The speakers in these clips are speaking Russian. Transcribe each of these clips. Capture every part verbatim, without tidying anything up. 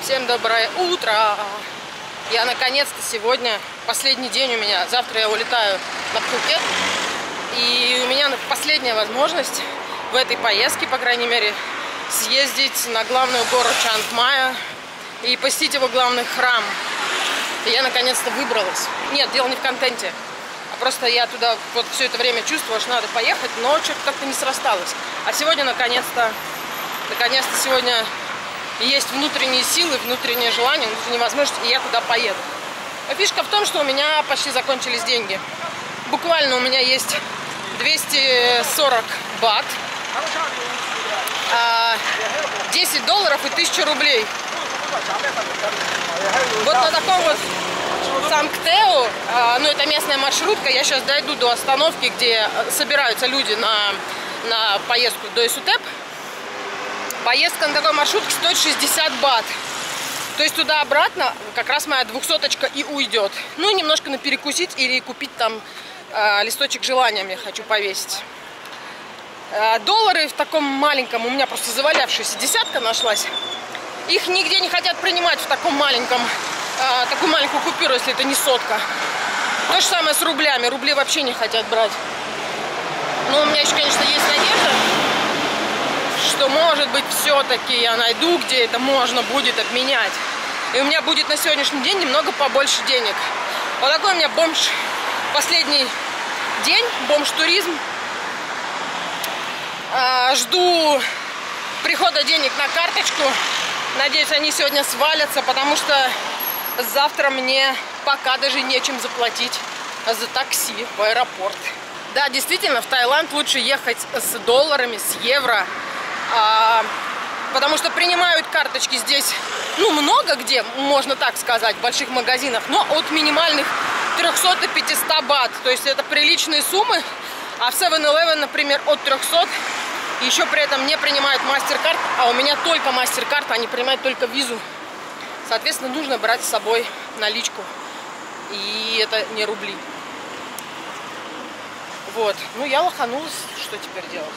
Всем доброе утро! Я наконец-то сегодня, последний день у меня, завтра я улетаю на Пхукет. И у меня последняя возможность в этой поездке, по крайней мере, съездить на главную гору Чангмая и посетить его главный храм. И я наконец-то выбралась. Нет, дело не в контенте. А просто я туда вот все это время чувствовала, что надо поехать, но что-то как-то не срасталось. А сегодня наконец-то, наконец-то сегодня есть внутренние силы, внутреннее желание, внутренняя возможность, и я туда поеду. А фишка в том, что у меня почти закончились деньги. Буквально у меня есть двести сорок бат, десять долларов и тысяча рублей. Вот на таком вот Сангтео, ну это местная маршрутка, я сейчас дойду до остановки, где собираются люди на, на поездку до Исутеп. Поездка на такой маршрутке стоит шестьдесят бат. То есть туда-обратно как раз моя двухсоточка и уйдет. Ну и немножко на перекусить или купить там э, листочек желания мне хочу повесить. Э, доллары в таком маленьком, у меня просто завалявшаяся десятка нашлась. Их нигде не хотят принимать в таком маленьком, э, такую маленькую купюру, если это не сотка. То же самое с рублями. Рубли вообще не хотят брать. Но у меня еще, конечно, есть надежда, что, может быть, все-таки я найду, где это можно будет обменять. И у меня будет на сегодняшний день немного побольше денег. Вот такой у меня бомж. Последний день, бомж-туризм. А, жду прихода денег на карточку. Надеюсь, они сегодня свалятся, потому что завтра мне пока даже нечем заплатить за такси в аэропорт. Да, действительно, в Таиланд лучше ехать с долларами, с евро. А, потому что принимают карточки здесь, ну, много где, можно так сказать, в больших магазинах, но от минимальных трёхсот и пятисот бат. То есть это приличные суммы. А в севен элевен, например, от трёхсот. И еще при этом не принимают MasterCard, а у меня только MasterCard, они принимают только визу. Соответственно, нужно брать с собой наличку. И это не рубли. Вот. Ну, я лоханулась. Что теперь делать?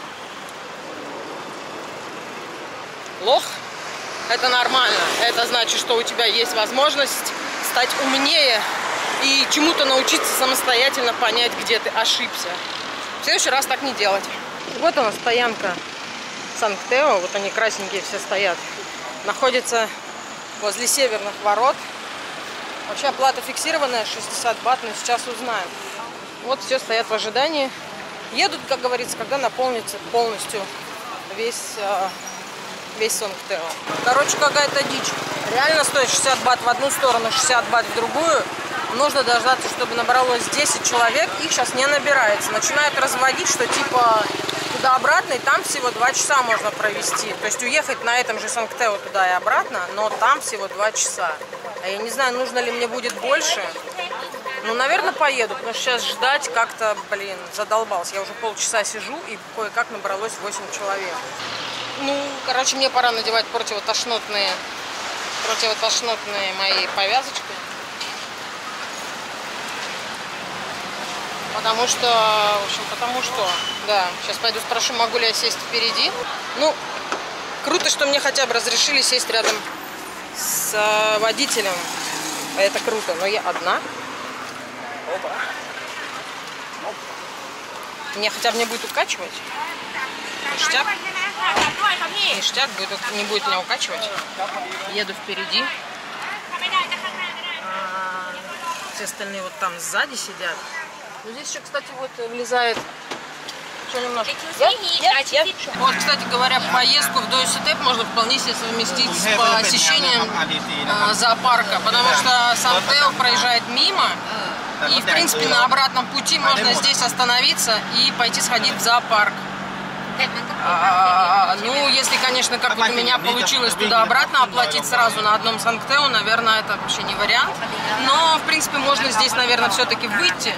Лох – это нормально. Это значит, что у тебя есть возможность стать умнее и чему-то научиться самостоятельно понять, где ты ошибся. В следующий раз так не делать. Вот она, стоянка Сангтео. Вот они красненькие все стоят. Находится возле северных ворот. Вообще оплата фиксированная, шестьдесят бат, но сейчас узнаем. Вот все стоят в ожидании. Едут, как говорится, когда наполнится полностью весь... весь Сангтео. Короче, какая-то дичь. Реально стоит шестьдесят бат в одну сторону, шестьдесят бат в другую. Нужно дождаться, чтобы набралось десять человек. Их сейчас не набирается. Начинают разводить, что типа туда-обратно, и там всего два часа можно провести. То есть уехать на этом же Сангтео туда и обратно, но там всего два часа. А я не знаю, нужно ли мне будет больше. Ну, наверное, поеду, потому что сейчас ждать как-то, блин, задолбался. Я уже полчаса сижу, и кое-как набралось восемь человек. Ну, короче, мне пора надевать противотошнотные, противотошнотные мои повязочки. Потому что, в общем, потому что, да, сейчас пойду спрошу, могу ли я сесть впереди. Ну, круто, что мне хотя бы разрешили сесть рядом с водителем. Это круто, но я одна. Опа. Опа. Меня хотя бы не будет укачивать. Ништяк. Ништяк, будет, не будет меня укачивать. Еду впереди. А, все остальные вот там сзади сидят. Ну, здесь еще, кстати, вот влезает еще немножко. Я, я, я. Вот, кстати говоря, поездку в Исутеп можно вполне себе совместить с посещением э, зоопарка, потому что Сангтео проезжает мимо, и, в принципе, на обратном пути можно здесь остановиться и пойти сходить в зоопарк. А, ну, если, конечно, как вот у меня получилось туда-обратно оплатить сразу на одном Сангтео, наверное, это вообще не вариант. Но, в принципе, можно здесь, наверное, все-таки выйти.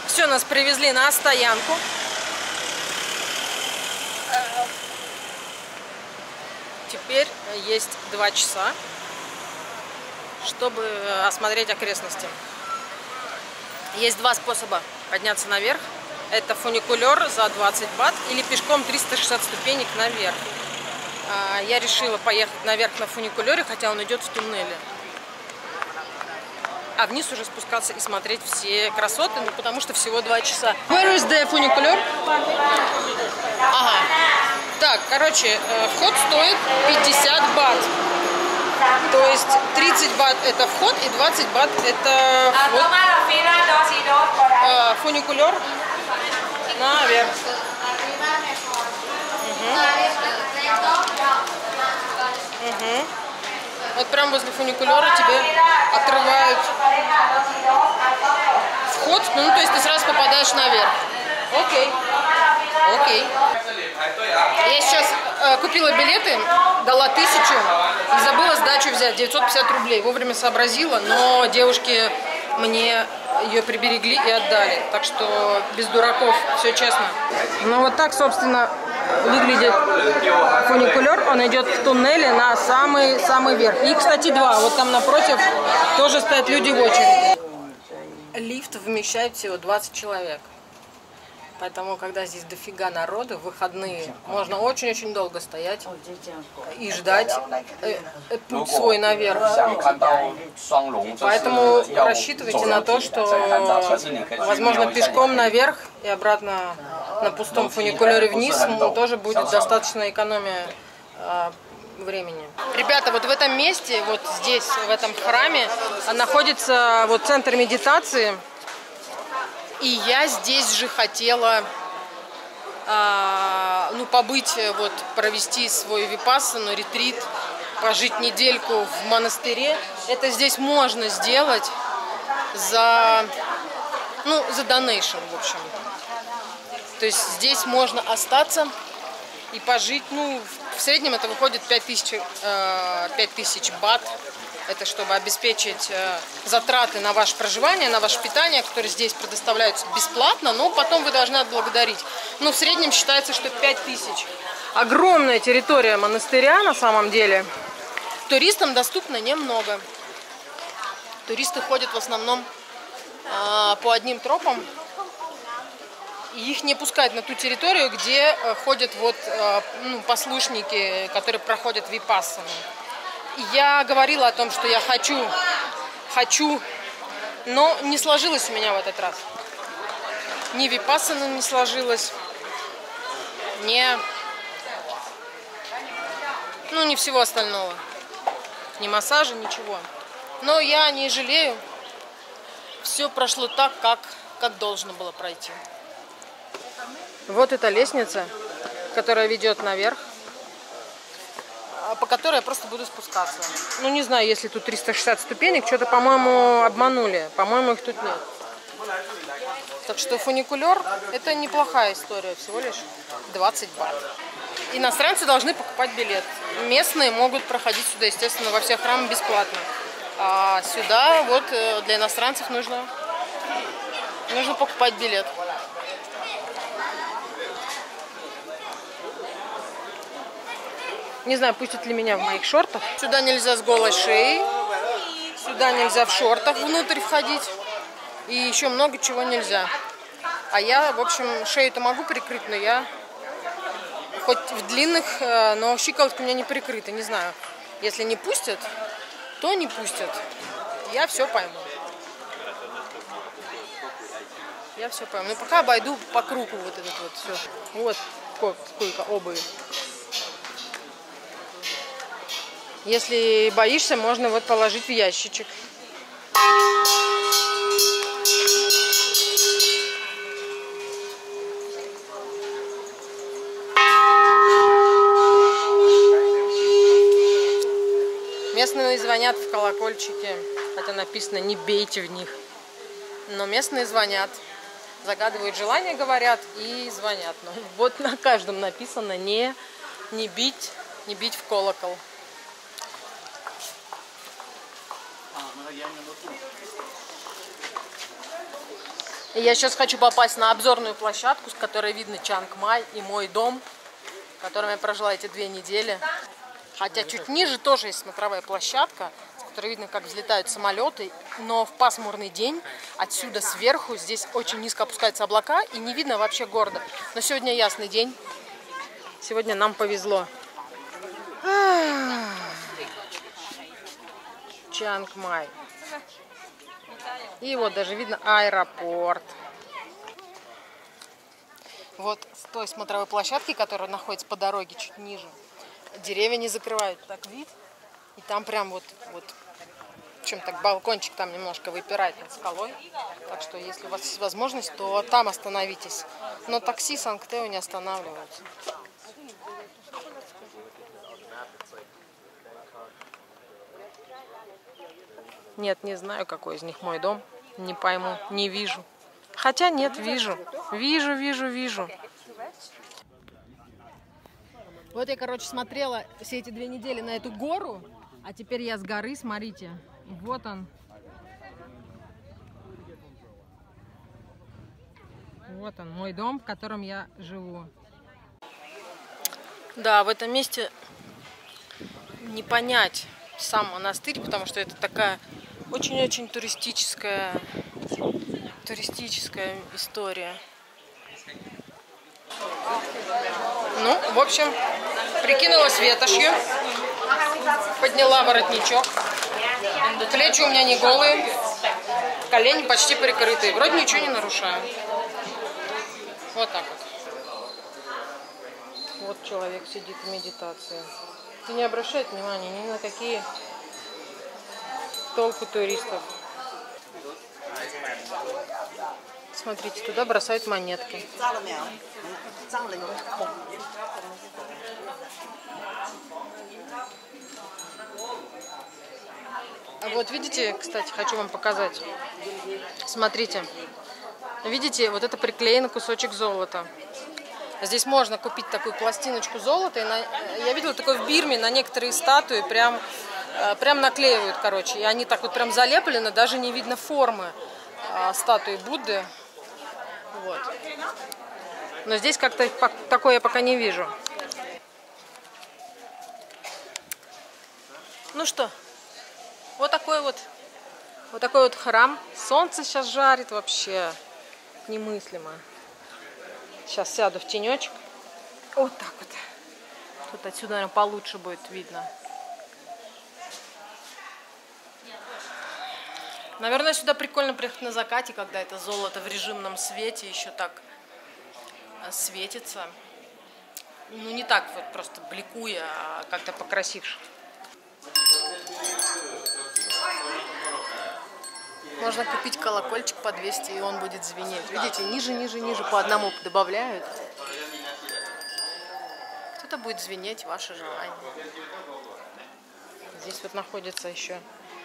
Все, нас привезли на стоянку. Теперь есть два часа, чтобы осмотреть окрестности. Есть два способа подняться наверх. Это фуникулер за двадцать бат или пешком триста шестьдесят ступенек наверх. Я решила поехать наверх на фуникулере, хотя он идет в туннеле. А вниз уже спускаться и смотреть все красоты, ну, потому что всего два часа. Where is the фуникулер? Ага. Так, короче, вход стоит пятьдесят бат. То есть тридцать бат это вход и двадцать бат это вход. А, фуникулер наверх. Угу. Угу. Вот прям возле фуникулера тебе отрывают вход, ну то есть ты сразу попадаешь наверх. Окей. Окей. Я сейчас э, купила билеты, дала тысячу и забыла сдачу взять, девятьсот пятьдесят рублей. Вовремя сообразила, но девушки мне ее приберегли и отдали. Так что без дураков, все честно. Ну вот так, собственно, выглядит фуникулер. Он идет в туннеле на самый-самый верх. И, кстати, два. Вот там напротив тоже стоят люди в очереди. Лифт вмещает всего двадцать человек. Поэтому, когда здесь дофига народу, в выходные можно очень-очень долго стоять и ждать э, э, путь свой наверх. Поэтому рассчитывайте на то, что, возможно, пешком наверх и обратно на пустом фуникулере вниз тоже будет достаточно экономия э, времени. Ребята, вот в этом месте, вот здесь, в этом храме, находится вот центр медитации. И я здесь же хотела а, ну, побыть, вот, провести свой випассану, ретрит, пожить недельку в монастыре. Это здесь можно сделать за, ну, за донейшн, в общем. То есть здесь можно остаться и пожить, ну, в среднем это выходит пять тысяч, пять тысяч бат. Это чтобы обеспечить э, затраты на ваше проживание, на ваше питание, которые здесь предоставляются бесплатно, но потом вы должны отблагодарить. Ну, в среднем считается, что пять тысяч. Огромная территория монастыря на самом деле. Туристам доступно немного. Туристы ходят в основном э, по одним тропам. И их не пускают на ту территорию, где э, ходят вот, э, ну, послушники, которые проходят випассану. Я говорила о том, что я хочу, хочу, но не сложилось у меня в этот раз. Ни випассана не сложилось, ни, ну, ни всего остального, ни массажа, ничего. Но я не жалею, все прошло так, как, как должно было пройти. Вот эта лестница, которая ведет наверх, по которой я просто буду спускаться. Ну, не знаю, если тут триста шестьдесят ступенек, что-то, по-моему, обманули. По-моему, их тут нет. Так что фуникулер – это неплохая история, всего лишь двадцать бат. Иностранцы должны покупать билет. Местные могут проходить сюда, естественно, во все храмы бесплатно. А сюда вот для иностранцев нужно, нужно покупать билет. Не знаю, пустят ли меня в моих шортах. Сюда нельзя с голой шеей. Сюда нельзя в шортах внутрь входить. И еще много чего нельзя. А я, в общем, шею-то могу прикрыть, но я хоть в длинных, но щиколотка у меня не прикрыта. Не знаю, если не пустят, то не пустят. Я все пойму. Я все пойму. Но пока обойду по кругу вот этот вот все. Вот сколько обуви. Если боишься, можно вот положить в ящичек. Местные звонят в колокольчики, хотя написано «не бейте в них». Но местные звонят, загадывают желания, говорят и звонят. Но вот на каждом написано «не, не бить, не бить в колокол». И я сейчас хочу попасть на обзорную площадку, с которой видно Чангмай и мой дом, в котором я прожила эти две недели. Хотя чуть ниже тоже есть смотровая площадка, с которой видно, как взлетают самолеты. Но в пасмурный день отсюда сверху здесь очень низко опускаются облака и не видно вообще города. Но сегодня ясный день. Сегодня нам повезло. Чангмай. И вот даже видно аэропорт. Вот с той смотровой площадки, которая находится по дороге чуть ниже, деревья не закрывают так вид. И там прям вот, вот чем так балкончик там немножко выпирает над скалой. Так что если у вас есть возможность, то там остановитесь. Но такси Санктео не останавливаются. Нет, не знаю, какой из них мой дом. Не пойму, не вижу. Хотя нет, вижу. Вижу, вижу, вижу. Вот я, короче, смотрела все эти две недели на эту гору. А теперь я с горы, смотрите. Вот он. Вот он, мой дом, в котором я живу. Да, в этом месте не понять сам монастырь, потому что это такая очень-очень туристическая, туристическая история. Ну, в общем, прикинула ветошью, подняла воротничок. Плечи у меня не голые, колени почти прикрытые. Вроде ничего не нарушаю. Вот так вот. Вот человек сидит в медитации. И не обращает внимания ни на какие толпы туристов. Смотрите, туда бросают монетки. А вот видите, кстати, хочу вам показать. Смотрите. Видите, вот это приклеен кусочек золота. Здесь можно купить такую пластиночку золота. И на... Я видела такое в Бирме, на некоторые статуи прям, прям наклеивают, короче. И они так вот прям залеплены, даже не видно формы а, статуи Будды. Вот. Но здесь как-то такое я пока не вижу. Ну что, вот такой вот, вот такой вот храм. Солнце сейчас жарит вообще немыслимо. Сейчас сяду в тенечек. Вот так вот. Тут отсюда, наверное, получше будет видно. Наверное, сюда прикольно приехать на закате, когда это золото в режимном свете еще так светится. Ну, не так вот просто бликуя, а как-то покрасивше. Можно купить колокольчик по двести, и он будет звенеть. Видите, ниже, ниже, ниже по одному добавляют. Кто-то будет звенеть, ваше желание. Здесь вот находится еще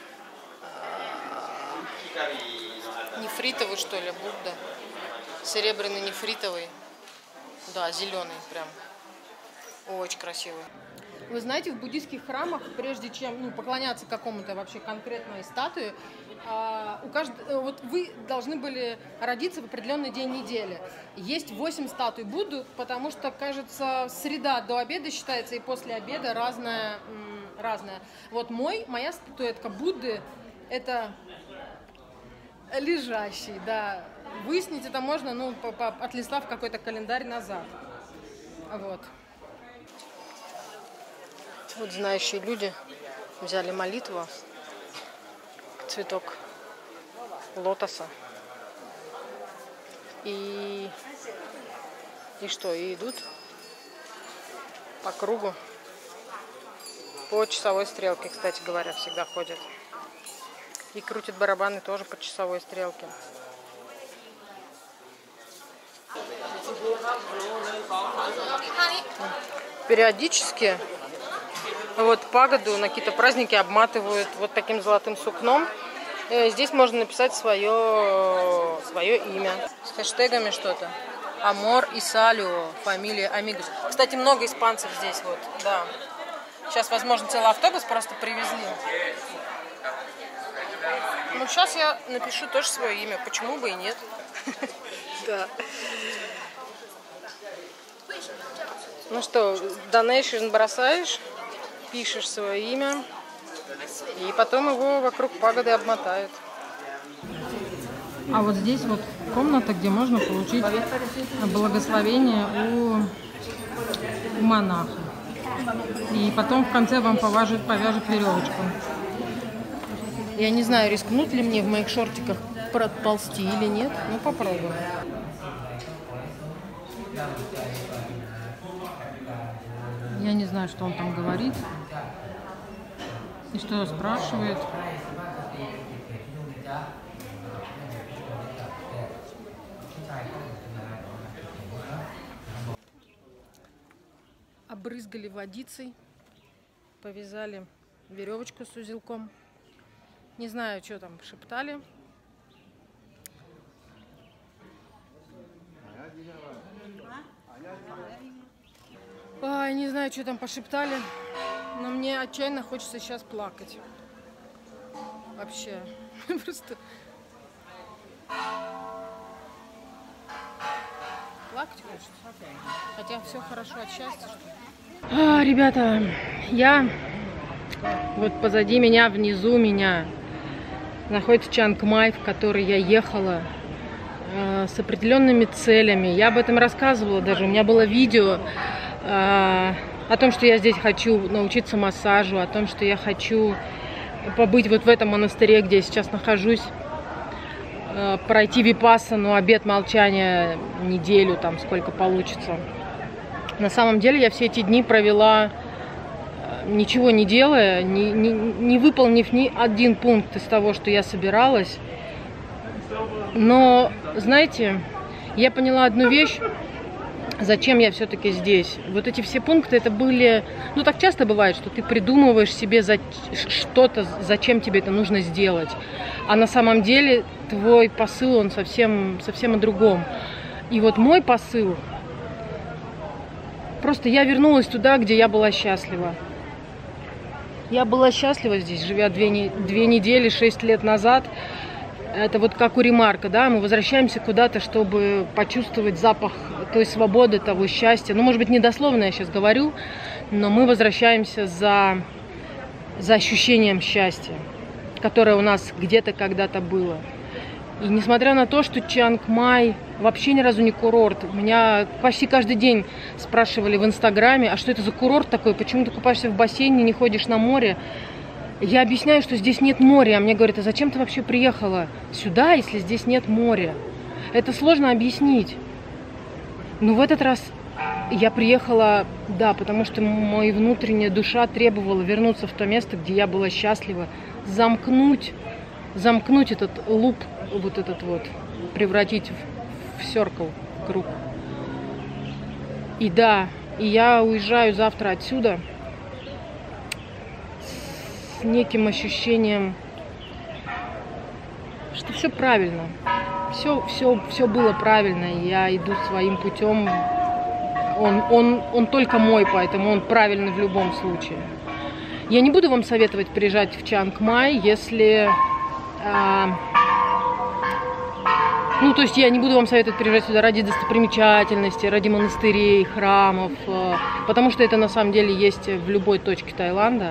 нефритовый, что ли, Будда. Серебряный нефритовый. Да, зеленый прям. Очень красивый. Вы знаете, в буддийских храмах, прежде чем ну, поклоняться какому-то вообще конкретной статуе, а, у каждого, вот вы должны были родиться в определенный день недели. Есть восемь статуй Будды, потому что, кажется, среда до обеда считается и после обеда разная. разная. Вот мой, моя статуэтка Будды – это лежащий, да. Выяснить это можно, ну, отлистав какой-то календарь назад. Вот. Вот знающие люди взяли молитву, цветок лотоса и, и что, и идут по кругу, по часовой стрелке, кстати говоря, всегда ходят. И крутят барабаны тоже по часовой стрелке. Периодически вот пагоду на какие-то праздники обматывают вот таким золотым сукном. Здесь можно написать свое, свое имя. С хэштегами что-то. Амор и Салио, фамилия Амигус. Кстати, много испанцев здесь вот, да. Сейчас, возможно, целый автобус просто привезли. Ну, сейчас я напишу тоже свое имя. Почему бы и нет? Да. Ну что, donation бросаешь, пишешь свое имя, и потом его вокруг пагоды обмотают. А вот здесь вот комната, где можно получить благословение у, у монаха. И потом в конце вам повяжут, повяжут веревочку. Я не знаю, рискнут ли мне в моих шортиках проползти или нет. Ну, попробуем. Я не знаю, что он там говорит и что спрашивает. Обрызгали водицей, повязали веревочку с узелком. Не знаю, что там шептали. Ой, не знаю, что там пошептали, но мне отчаянно хочется сейчас плакать. Вообще. Просто плакать хочется. Хотя все хорошо от счастья, что ли. А, ребята, я вот позади меня, внизу меня находится Чангмай, в который я ехала э, с определенными целями. Я об этом рассказывала даже. У меня было видео э, о том, что я здесь хочу научиться массажу, о том, что я хочу побыть вот в этом монастыре, где я сейчас нахожусь, э, пройти випассану, обет молчания неделю, там сколько получится. На самом деле я все эти дни провела ничего не делая, не, не, не выполнив ни один пункт из того, что я собиралась. Но, знаете, я поняла одну вещь, зачем я все-таки здесь. Вот эти все пункты, это были... Ну, так часто бывает, что ты придумываешь себе за что-то, зачем тебе это нужно сделать. А на самом деле твой посыл, он совсем, совсем о другом. И вот мой посыл... Просто я вернулась туда, где я была счастлива. Я была счастлива здесь, живя две, не, две недели, шесть лет назад. Это вот как у Ремарка, да, мы возвращаемся куда-то, чтобы почувствовать запах той свободы, того счастья. Ну, может быть, не дословно я сейчас говорю, но мы возвращаемся за, за ощущением счастья, которое у нас где-то когда-то было. И несмотря на то, что Чангмай вообще ни разу не курорт, меня почти каждый день спрашивали в Инстаграме, а что это за курорт такой, почему ты купаешься в бассейне, не ходишь на море? Я объясняю, что здесь нет моря, а мне говорят, а зачем ты вообще приехала сюда, если здесь нет моря? Это сложно объяснить. Но в этот раз я приехала, да, потому что моя внутренняя душа требовала вернуться в то место, где я была счастлива, замкнуть, замкнуть этот луп, вот этот вот, превратить в, в circle, круг. И да, и я уезжаю завтра отсюда с неким ощущением, что все правильно, все, все, все было правильно, я иду своим путем, он, он, он только мой, поэтому он правильный в любом случае. Я не буду вам советовать приезжать в Чангмай, если... А, ну, то есть я не буду вам советовать приезжать сюда ради достопримечательности, ради монастырей, храмов, потому что это на самом деле есть в любой точке Таиланда.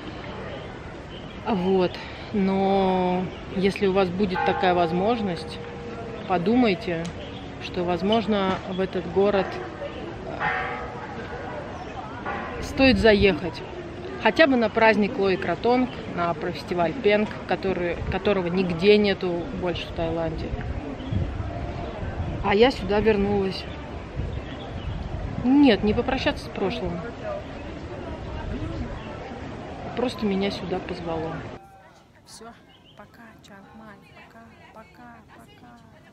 Вот. Но если у вас будет такая возможность, подумайте, что, возможно, в этот город стоит заехать. Хотя бы на праздник Лои Кратонг, на фестиваль Пенг, который, которого нигде нету больше в Таиланде. А я сюда вернулась. Нет, не попрощаться с прошлым. Просто меня сюда позвало. Все, пока, Чангмай, пока, пока, пока.